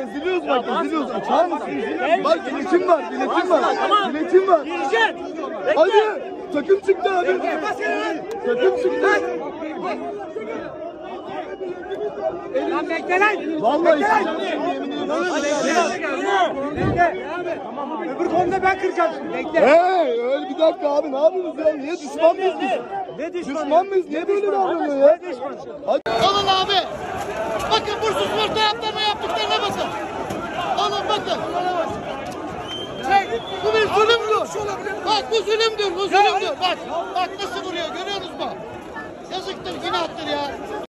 eziliyoruz bak, eziliyoruz. Açar mısın? Bak biletim var, biletim var. Biletim var. Hadi. Takım çıktı abi. Takım çıktı. Lan bekle lan. Vallahi Tamam. Öbür konuda ben kıracağım şimdi. Bekle. hey, öyle bir dakika abi, ne yapıyorsunuz ya? Niye düşman mıyız biz? Ne düşmanı? Düşman mıyız? Niye böyle davranıyor ya? Alın abi. Bakın Bursa Spor taraftarına yaptıklarına bakın. Alın bakın. Bu bir zulümdür. Bak bu zulümdür, bu zulümdür. Bak nasıl vuruyor, görüyorsunuz mu? Yazıktır, günahtır ya.